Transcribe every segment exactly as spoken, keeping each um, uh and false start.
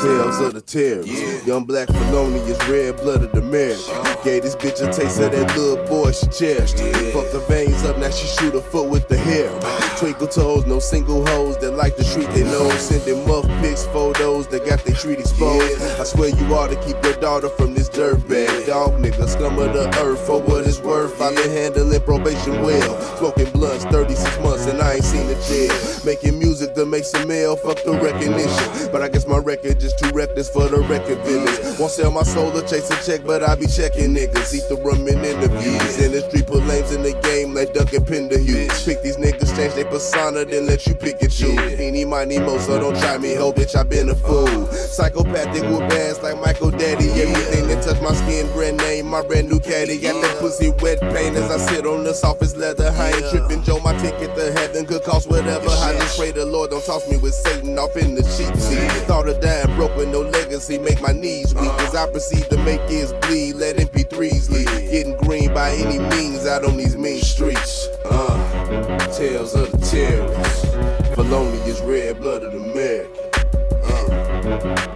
Tales of the terrorists. Yeah. Young black felonious, red-blooded American. Uh. Gave this bitch a taste of that little boy she cherished. Yeah. Fuck the veins up, now she shoot her foot with the hair. Uh. Twinkle toes, no single hoes that like to treat their nose. Sending muff pics, photos that got their treat exposed. Yeah. I swear you ought to keep your daughter from this dirtbag. Dog nigga, scum of the earth for what it's worth. I've been handling probation well. Smoking blunts, thirty-six months and I ain't seen a jail. Making music to make some mail, fuck the recognition. But I guess my record just too reckless for the record business. Won't sell my soul or chase a check, but I be checking niggas. Eat the rum in interviews. In the street, put lames in the game like Duncan Penderhughes. Pick these niggas, change their persona, then let you pick and choose. Eeny, miny, mo, so don't try me, ho, bitch, I been a fool. Psychopathic with ass like Michael Daddy. Everything that touch my skin, brand name, my brand new caddy. Got that pussy wet paint as I sit on the softest leather. I ain't tripping, Joe, my ticket to heaven could cost whatever. I just pray the Lord don't toss me with Satan off in the cheap seat. Thought of dying broke with no legacy, make my knees weak. As I proceed to make kids bleed, let M P threes lead. Getting green by any means out on these mean streets. Uh, tales of the terrorists. Felonious, red-blooded American. Uh.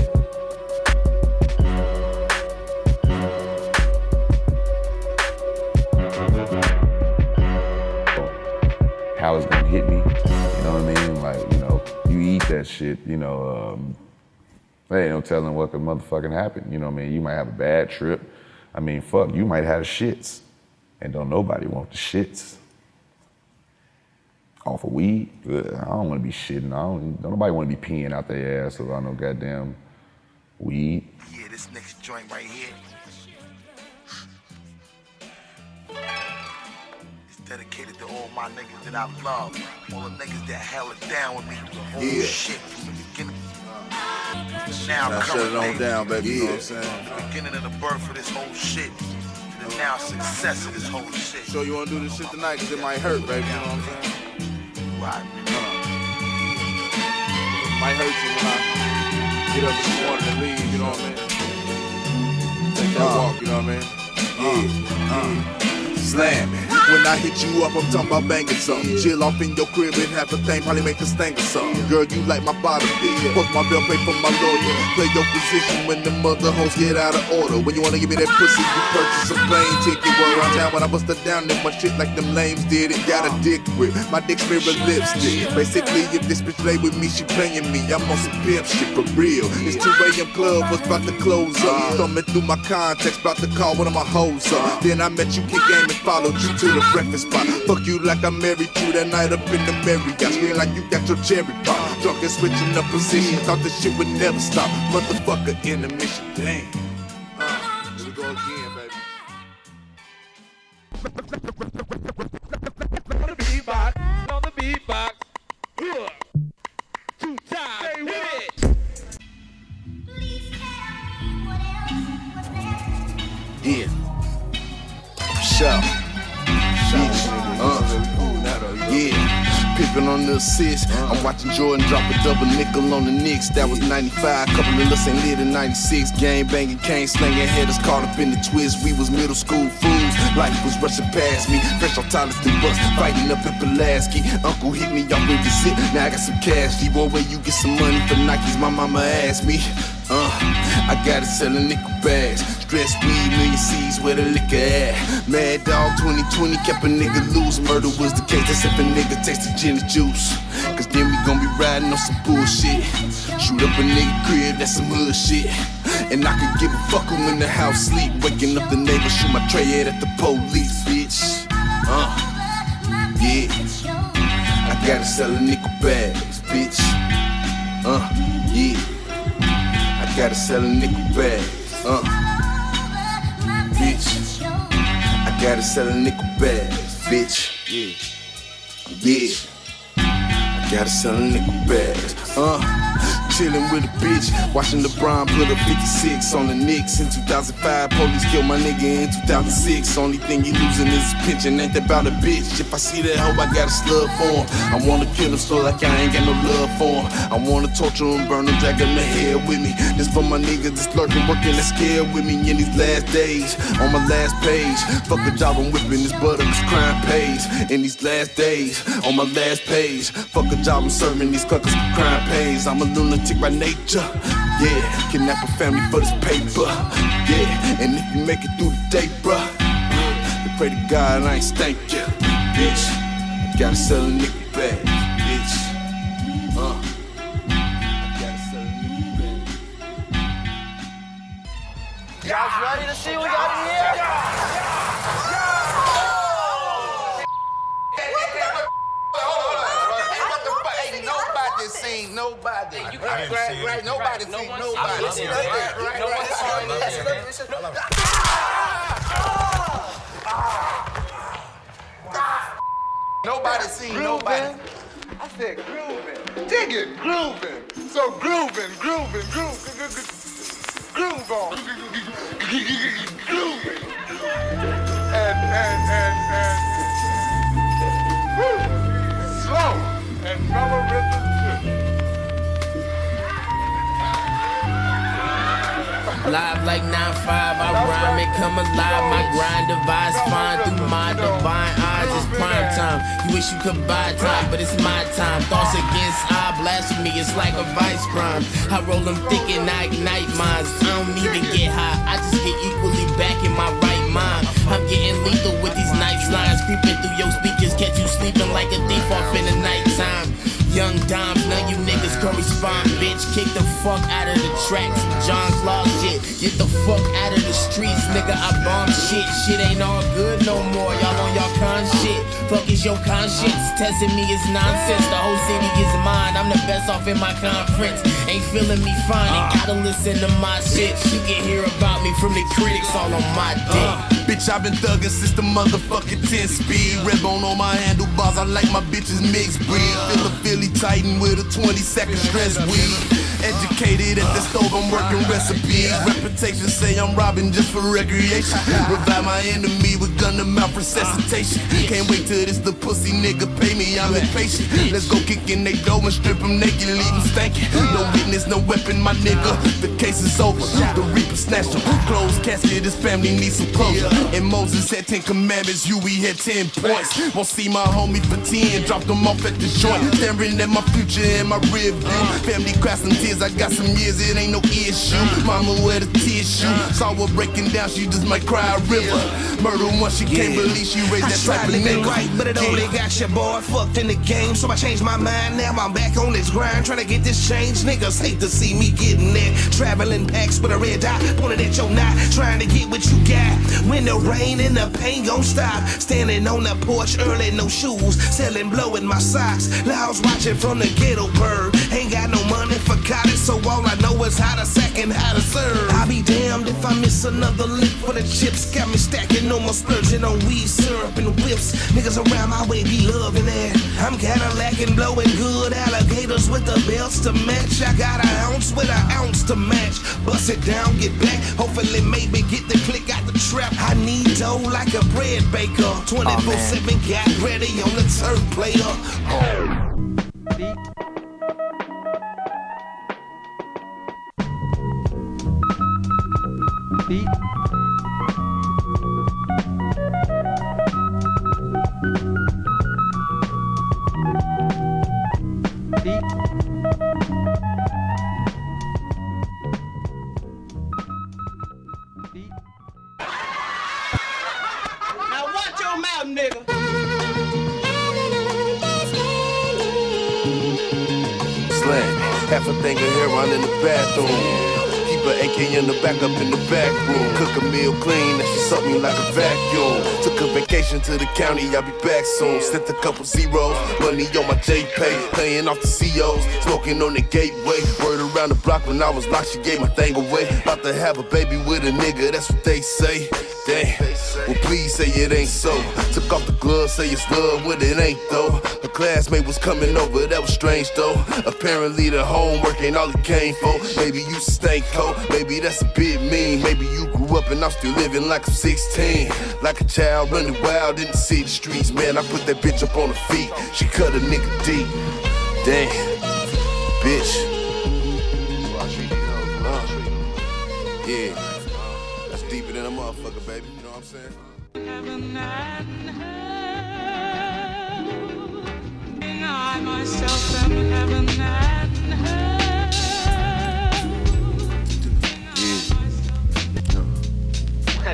How it's gonna hit me, you know what I mean? Like, you know, you eat that shit, you know, um, there ain't no telling what could motherfucking happen, you know what I mean? You might have a bad trip. I mean, fuck, you might have the shits, and don't nobody want the shits. Off of weed? Ugh, I don't wanna be shitting, I don't, don't nobody wanna be peeing out their ass about no goddamn weed. Yeah, this next joint right here, dedicated to all my niggas that I love, all the niggas that held it down with me through the whole yeah. shit from the beginning. Now I shut it on down, baby. Yeah. You know what I'm saying? The beginning of the birth of this whole shit, to the now success of this whole shit. So you wanna do this shit tonight? Cause it might hurt, baby. You know what I'm saying? Right. Uh, might hurt you when I get up in the morning and leave. You know what I mean? Take that uh, walk. You know what I mean? Yeah. Uh, uh. Slam it. When I hit you up, I'm talking about banging something. Chill off in your crib and have a thing, probably make a stank or something. Girl, you like my bottom bitch. Post my bill, pay for my lawyer. Play your position when the mother hoes get out of order. When you wanna give me that pussy, you purchase a plane ticket. We're around town when I bust her down in my shit like them lames did it. Got a dick grip, my dick mirror lipstick. Basically, if this bitch play with me, she playing me. I'm on some pimp shit for real. It's two A M club, was about to close up. Thumbing through my contacts, about to call one of my hoes up. Then I met you, kick game, and followed you to the breakfast spot. Fuck you like I'm married you that night up in the Marriott. Scream like you got your cherry pop. Drunk and switching up positions, thought this shit would never stop. Motherfucker in the mission, damn. Uh, here we go again, baby. On the beatbox, on the beatbox. Two times, hit it. Yeah. Shout. Uh, yeah. Pippin' on the assist. I'm watching Jordan drop a double nickel on the Knicks. That was ninety-five. Couple of us ain't lit in ninety-six. Gang banging, cane slanging, headers caught up in the twist. We was middle school fools. Life was rushing past me. Fresh off Tylerton bus, fighting up in Pulaski. Uncle hit me off with the zip. Now I got some cash. D-boy, where you get some money for Nikes? My mama asked me. Uh, I got it selling nickel bags. Stress weed, million C's where the liquor at. Mad Dog twenty twenty kept a nigga loose. Murder was the case, except a nigga tasted gin and juice. Cause then we gon' be riding on some bullshit. Shoot up a nigga crib, that's some hood shit. And I could give a fuck who in the house sleep. Waking up the neighbors, shoot my tray head at the police, bitch. Uh, yeah. I gotta sell a nickel bags, bitch. Uh, yeah. I gotta sell a nickel bags, uh, bitch. I gotta sell a nickel bags, bitch. Yeah, yeah. I gotta sell a nickel bags, uh. Chillin' with a bitch, watching LeBron put a fifty-six on the Knicks. In two thousand five, police killed my nigga in two thousand six. Only thing he losing is his pension, ain't that about a bitch. If I see that hoe, I got a slug for him. I wanna kill him so like I ain't got no love for him. I wanna torture him, burn him, drag him the head with me. This for my niggas that's lurking, working that scared with me in these last days. On my last page, fuck a job, I'm whipping this butter, cause crime pays. In these last days, on my last page, fuck a job, I'm serving these cluckers, crime pays. I'm a lunatic. by nature. Yeah, kidnap a family for this paper. Yeah, and if you make it through the day, bruh, then pray to God I ain't stank ya, bitch. I gotta sell a nigga back, bitch. Uh. Y'all ready to see what we got in here? Ain't nobody seen nobody. Hey, you right, right, right. Nobody seen nobody. Right, right, right. Nobody seen nobody. I said grooving. Dig it, grooving. So grooving, grooving, grooving. Groove on. Grooving. And, and, and, and. Woo. Slow and mellow rhythm too. Live like nine five, I rhyme and come alive. My grind device fine through my divine eyes. It's prime time. You wish you could buy time, but it's my time. Thoughts against I blasphemy, it's like a vice crime. I roll them thick and I ignite minds. I don't even get high, I just get equally back in my right mind. I'm getting lethal with these nice lines, creeping through your speakers, catch you sleeping like a thief off in the nighttime. Young dimes, none you niggas correspond, bitch. Kick the fuck out of the tracks, John Claw shit. Get the fuck out of the streets, nigga. I bomb shit. Shit ain't all good no more. Y'all on y'all con shit. Fuck is your conscience? Testing me is nonsense. The whole city is mine. I'm the best off in my conference. Ain't feeling me fine. Ain't gotta listen to my shit. You can hear about me from the critics all on my dick. Uh, bitch, I've been thugging since the motherfucking ten speed. Red bone on my handlebars. I like my bitches mixed breed. Feel a Philly Titan with a twenty second stress weed. Educated at the stove, I'm working recipes. Reputation say I'm robbing just for recreation. Revive my enemy with gun to mouth resuscitation. Can't wait till this the pussy nigga pay me, I'm impatient. Let's go kick in they dough and strip them naked, leave them stankin'. No witness, no weapon, my nigga. The case is over. The Reaper snatched him. Closed casket, his family needs some closure. And Moses had ten commandments, Huey had ten points. Won't see my homie for ten, dropped them off at the joint. Staring at my future in my rear view. Family cry some tears, I got some years, it ain't no issue. Mama wear the tissue. Saw her breaking down, she just might cry a river. Murder once she can't believe she raised that type of nigga. Right, but it only got your boy fucked in the game. So I changed my mind, now I'm back on this grind, trying to get this change. Niggas hate to see me getting there. Traveling packs with a red dot pointed at your knot, trying to get what you got. When the rain and the pain gon' stop, standing on the porch early, no shoes, selling blow in my socks. Louds watching from the ghetto bird. Ain't got no money for college, so all I know is how to sack and how to serve. I'll be damned if I miss another lick for the chips. Got me stacking no more splurging on weed, syrup, and whips. Niggas around my way be loving that. I'm kinda lacking, blowing good. Alligators with the belts to match. I got an ounce with an ounce to match. Bust it down, get back. Hopefully, maybe get the click out the trap. I need dough like a bread baker. twenty-four seven, got ready on the turf player. Oh. Beat. Beat. Beat. Now watch your mouth, nigga. Slang, half a thing of heroin in the bathroom. Keep an A K in the back up in the back room. Cook a meal clean, and she suck me like a vacuum. Took a vacation to the county, I'll be back soon. Sent a couple zeros, money on my J-Pay. Paying off the C Os, smoking on the gateway. Word around the block when I was locked, she gave my thing away. About to have a baby with a nigga, that's what they say. Damn, well please say it ain't so. Took off the gloves, say it's love when it ain't though. A classmate was coming over, that was strange though. Apparently the homework ain't all it came for. Maybe you stay cold, maybe that's a bit mean. Maybe you grew up and I'm still living like I'm sixteen. Like a child running wild in the city streets. Man, I put that bitch up on her feet. She cut a nigga deep. Damn, bitch. Uh, yeah. Deeper than a motherfucker, baby. You know what I'm saying? Heaven and hell. I myself am heaven and hell.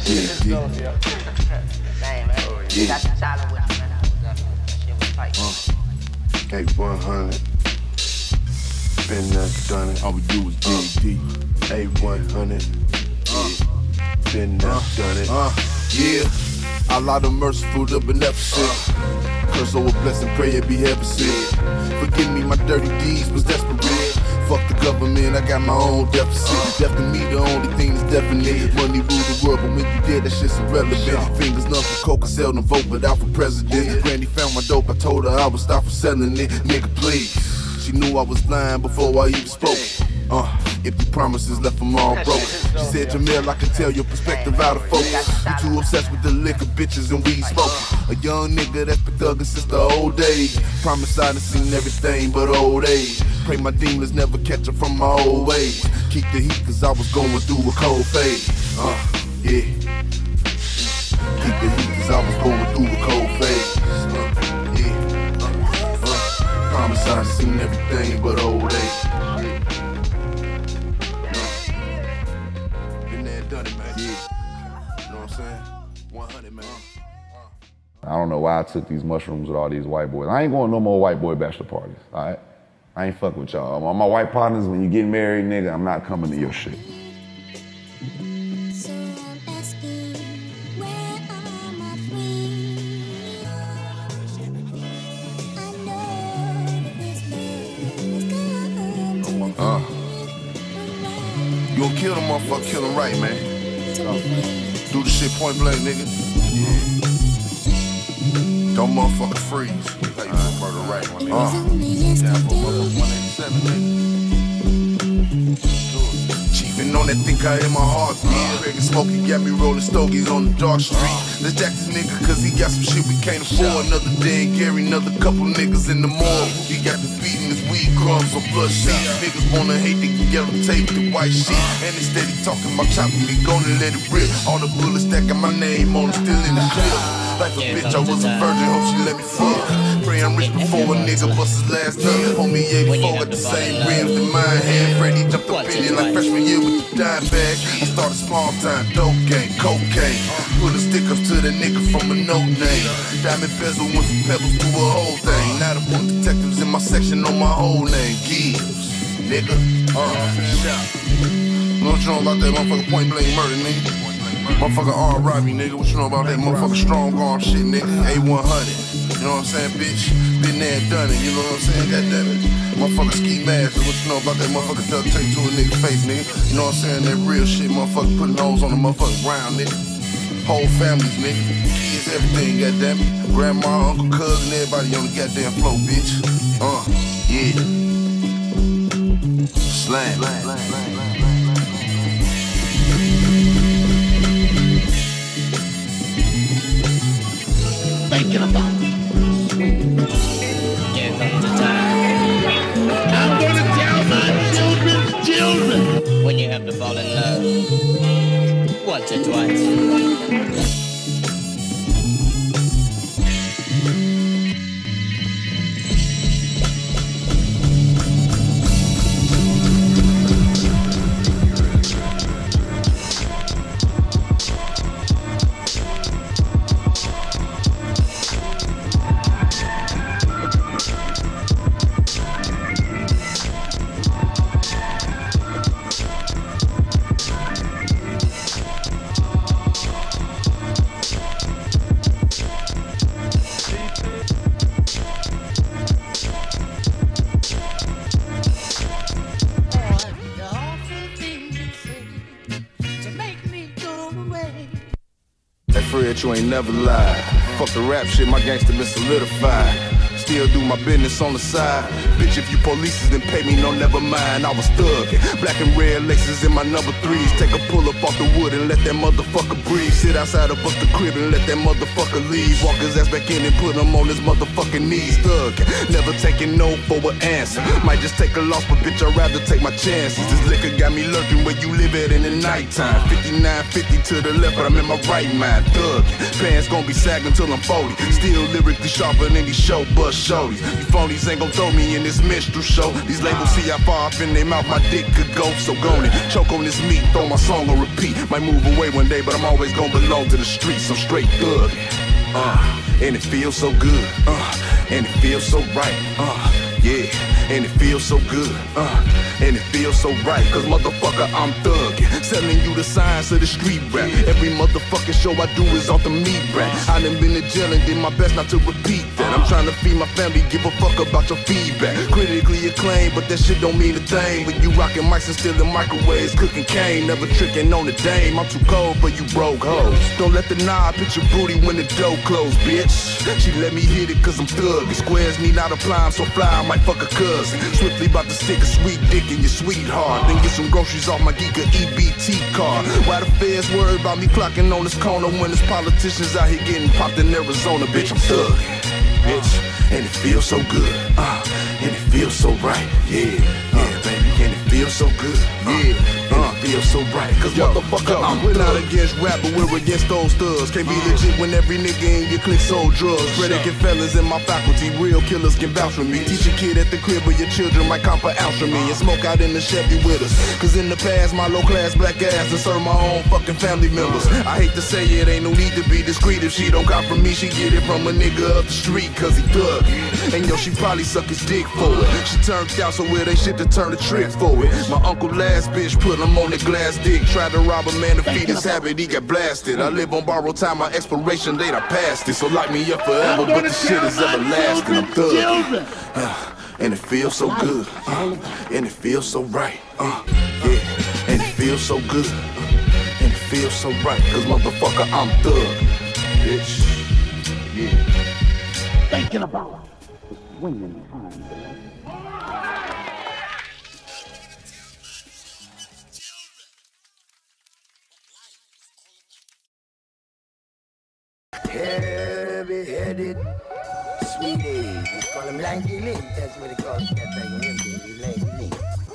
Yeah, yeah. Damn, man. You got some solid with you, man. That shit was tight. Uh, A one hundred. Been there, done it. All we do is dig deep. A one hundred. Yeah. Been there, done it. Uh, yeah. Allah the merciful, the beneficent. Curse over blessing, pray it be heaven sent. Forgive me, my dirty deeds was desperate. Fuck the government, I got my own deficit. Left to me, the only thing that's definite. Money rule the world, but when you dead, that shit's irrelevant. Fingers numb for coke, I seldom vote, but out for president. Granny found my dope, I told her I would stop from selling it. Nigga, please. She knew I was lying before I even spoke. Uh, empty promises left them all broke. She said, Jamil, I can tell your perspective out of focus. You too obsessed with the liquor, bitches, and weed smoke. A young nigga that's been thugging since the old days. Promise I done seen everything but old age. Pray my demons never catch up from my old ways. Keep the heat cause I was going through a cold phase. Uh, yeah. Keep the heat cause I was going through a cold phase. Uh, yeah. Uh, uh, promise I done seen everything but old age. I don't know why I took these mushrooms with all these white boys. I ain't going to no more white boy bachelor parties, all right? I ain't fucking with y'all. All my white partners, when you get married, nigga, I'm not coming to your shit. Uh, you gon' kill them motherfucker, kill them right, man. Do the shit point blank, nigga. Don't motherfucker freeze. Like you uh, murder right one, nigga. Uh. Yeah, for motherfucker one eighty-seven, nigga. Chiefin' on that think I in my heart, yeah. Craig and Smokey got me rolling stogies on the dark street. Let's jack this nigga cause he got some shit we can't afford. Another Dan Gary, another couple niggas in the morgue. He got the beating his weed crumbs on blood sheets. Niggas wanna hate, they can yellow tape the white sheet. And instead he talking about chopping me, gonna let it rip. All the bullets that got my name on them still in the clip. Like a bitch, I was a virgin, hope she let me fuck. Pray I'm rich before a nigga bust his last nut. Homie eighty-four got the same rims in my hand. Freddie jumped up in it like freshman year with the dime bag. I started small time, dope game, cocaine. Put a stick up to the nigga from a no name. Diamond bezel went from pebbles to a whole thing. Now the point detectives in my section know my whole name. Gibbs, nigga. Uh, you know what you know about that motherfucker point blank murder, nigga? Motherfucker R. Robbie, nigga. What you know about that motherfucker strong arm shit, nigga? A one hundred. You know what I'm saying, bitch? Been there and done it, you know what I'm saying? Goddamn it. Motherfucker ski mask. What you know about that motherfucker duct tape to a nigga face, nigga? You know what I'm saying? That real shit, motherfucker putting nose on the motherfucker ground, nigga. Whole families, nigga. Kids, everything, goddamn it. Grandma, uncle, cousin, everybody on the goddamn floor, bitch. Uh, yeah. Slam. Thinking about Get up to time. I'm gonna tell my children's children When you have to fall in love once or twice. You ain't never lied. Fuck the rap shit, my gangster been solidified. Still do my business on the side. Bitch, if you polices, then pay me, no, never mind. I was thuggin'. Black and red laces in my number threes. Take a pull up off the wood and let that motherfucker breathe. Sit outside of the crib and let that motherfucker leave. Walk his ass back in and put him on his motherfucking knees. Thuggin'. Never taking no for an answer. Might just take a loss, but bitch, I'd rather take my chances. This liquor got me lurking where you live at in the nighttime. fifty-nine fifty to the left, but I'm in my right mind. Thuggin'. Pants gon' be sagging till I'm forty. Still lyrically sharper than these show bus shorties. You phonies ain't gon' throw me in this minstrel show. These labels see how far up in their mouth my dick could go. So go on it, choke on this meat, throw my song on repeat. Might move away one day, but I'm always gon' belong to the streets. I'm straight thug. Uh, and it feels so good. Uh, and it feels so right. Uh, yeah, and it feels so good. Uh, and it feels so right. Cause motherfucker, I'm thuggin'. Selling you the science of the street rap. Every motherfucking show I do is off the meat rap. I done been to jail and did my best not to repeat that. I'm trying to feed my family, give a fuck about your feedback. Critically acclaimed, but that shit don't mean a thing. When you rockin' mics and stealing microwaves, cooking cane, never tricking on the dame. I'm too cold for you broke hoes. Don't let the knob hit your booty when the door closed, bitch. She let me hit it cause I'm thuggin'. Squares need not apply, I'm so fly, I might fuck a cousin. Swiftly about to stick a sweet dick in your sweetheart. Then get some groceries off my Geeka E B T card. Why the feds worried about me clocking on this corner when there's politicians out here getting popped in Arizona? Bitch, I'm thuggin', bitch, and it feels so good, uh, and it feels so right, yeah, yeah, baby, and it feels so good, yeah. Uh, feel so right, cause yo, motherfucker, yo, I'm we're thug. Not against rap, but we're against those thugs. Can't be uh, legit when every nigga in your clique sold drugs. Predicate fellas in my faculty, real killers can vouch for me. Teach a kid at the crib where your children might comp an ounce from me. And smoke out in the Chevy with us. Cause in the past, my low-class black ass and serve my own fucking family members. I hate to say it, ain't no need to be discreet. If she don't cop from me, she get it from a nigga up the street, cause he thug. And yo, she probably suck his dick for it. She turned out, so where they shit to turn the trick for it. My uncle last bitch put him on the glass dick. Tried to rob a man to feed his habit, he got blasted. I live on borrowed time, my expiration date I passed it. So lock me up forever, but the shit is everlasting. I'm thugging, uh, and it feels so good, uh, and it feels so right, uh, yeah, and it feels so good, uh, and it feels so right. Cause motherfucker, I'm thug, bitch, yeah. Thinking about winning time. Heavy-headed sweetie. We call him Lanky Link. That's what they call that thing. Him, Lanky Link.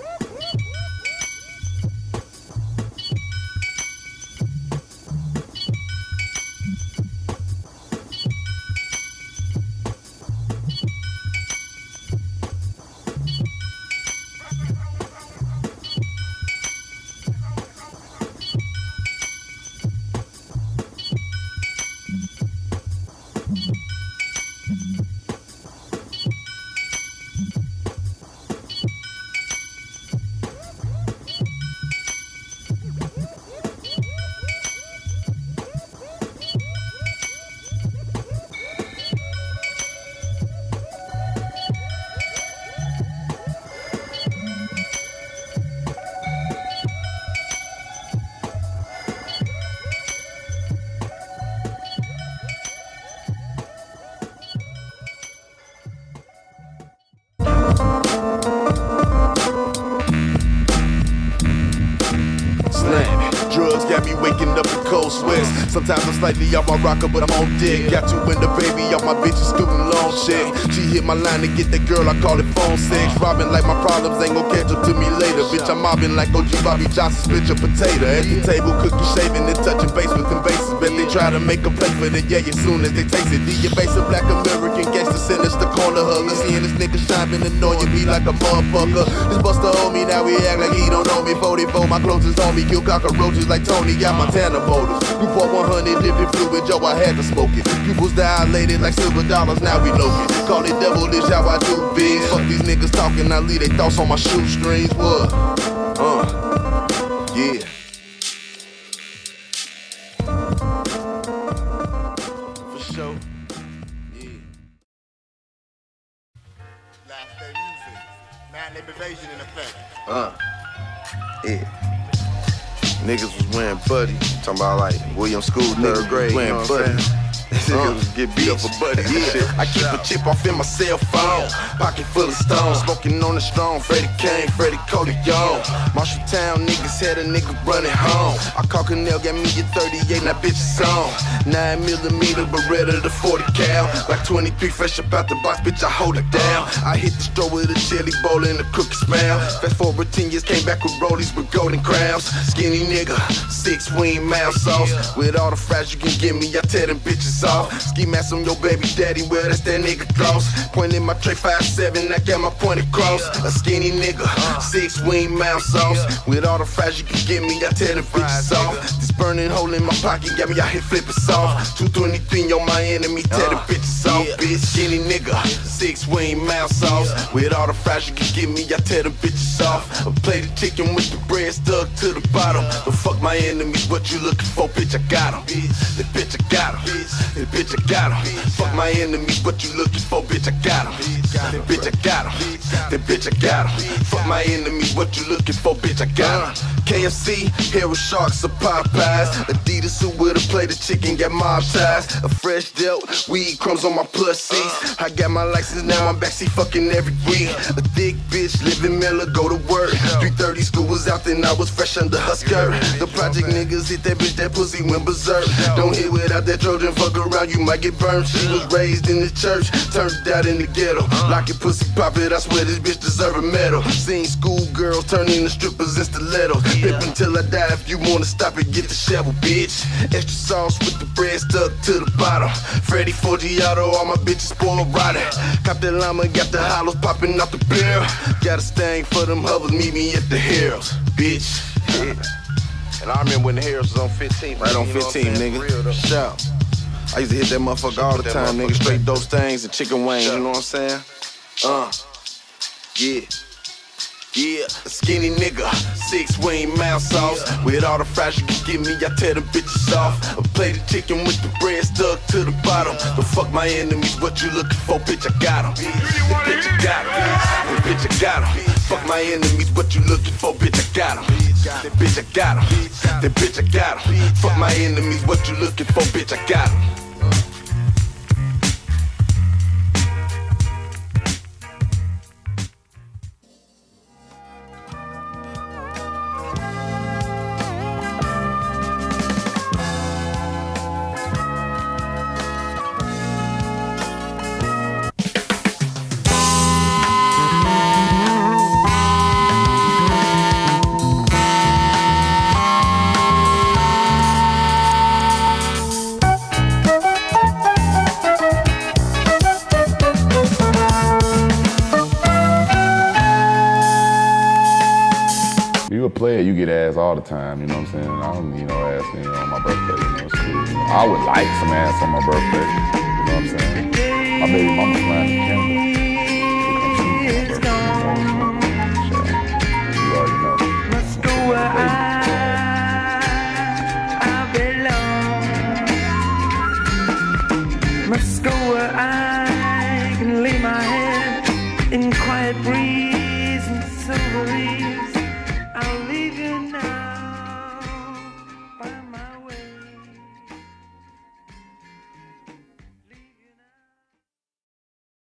Drugs got me waking up in cold sweats. Sometimes I'm slightly off my rocker, but I'm on dick. Got you and the baby off my bitch's student loan shit. She hit my line to get that girl, I call it phone sex. Robbing like my problems ain't gon' catch up to me later. Bitch, I'm mobbing like O G Bobby Johnson, split your potato. At the table, cooking, shaving, and touching base with them bases. Bet they try to make a play for the yeah as soon as they taste it. The evasive black American gangster sinister corner hugger. Seeing this nigga shine been annoying me like a motherfucker. This buster hold me, now he act like he don't know me. forty-four, my clothes is on me. Kill cockroaches like Tony, got Montana motors. Newport one hundred, dipping fluid, yo, I had to smoke it. Pupils dilated like silver dollars, now we know it. Call it devilish, how I do big. Fuck these niggas talking, I leave they thoughts on my shoestrings. What? Uh, yeah. For sure. Yeah. Last day music. Manipulation in effect. Uh, yeah. Niggas was wearing Buddy. Talking about like William School, third grade, wearing you know Buddy. Niggas was get beat up for Buddy. Yeah, I keep a chip off in my cell phone. Pocket full of stones. Smoking on the strong. Freddie Kane, Freddie Cody, yo. Marshalltown niggas had a nigga running home. I call Canel, got me a thirty-eight, now bitch is on. Nine millimeter Beretta, the forty cal. Like twenty-three, fresh up out the box, bitch, I hold it down. I hit the store with a chili bowl and a cookie smell. Fast forward ten years, came back with rollies with golden crowns. Skinny nigga, six wing mouth sauce. With all the fries you can give me, I tear them bitches soft. Ski mask on your baby daddy, well, that's that nigga cross. Pointing my tray five seven, I got my point across. A skinny nigga, six wing mouth sauce. With all the fries you can get me, I tell the bitches off. This burning hole in my pocket got me out here flipping soft. two twenty-three on my enemy, tell the bitches off. Bitch, skinny nigga, six wing mouth sauce. With all the fries you can get me, I tell the bitches off. I play the chicken with the bread stuck to the bottom. But fuck my enemies, what you looking for, bitch, I got em. The bitch, I got em. The bitch, I got em. Fuck my enemies, what you looking for, bitch, I got em. The bitch, I got em. The bitch, I got em. Fuck my enemies, what you looking for, bitch, I got em. K F C, Hero Sharks, or Popeyes. Adidas, who would've played the chicken, got mob ties. A fresh dealt, weed crumbs on my plus seats. I got my license now, I'm backseat fucking every week. A thick bitch, living Miller, go to work. three thirty school was out, then I was fresh under her skirt. The project niggas hit that bitch, that pussy went berserk. Don't hit without that Trojan, fuck around, you might get burned. She was raised in the church, turned out in the ghetto. Lock it, pussy, pop it, I swear this bitch deserve a medal. Seen school girls turning to strippers and stilettos. Pip until I die, if you wanna stop it, get the shovel, bitch. Extra sauce with the bread stuck to the bottom. Freddy Forgiato, all my bitches spoiled rotten. Cop that llama, got the hollows popping out the barrel. Got a stain for them hovers, meet me at the Heroes, bitch. Yeah. And I remember when the Heroes was on fifteen. Right on fifteen, nigga. Shout. I used to hit that motherfucker all the time, nigga. Straight dope things and chicken wings, you know what I'm saying? Uh, yeah. Yeah, a skinny nigga, six wing mouth sauce. With all the fries you can give me, I tear them bitches off. I play the chicken with the bread stuck to the bottom. But fuck my enemies, what you looking for, bitch, I got em. The bitch, I got em. The bitch, I got em. Fuck my enemies, what you looking for, bitch, I got em. The bitch, I got em. The bitch, I got em. Fuck my enemies, what you looking for, bitch, I got em. Player, you get ass all the time, you know what I'm saying? I don't need no ass you know, on my birthday, you know, it's cool. You know, I would like some ass on my birthday, you know what I'm saying? My baby mama flying to Canada.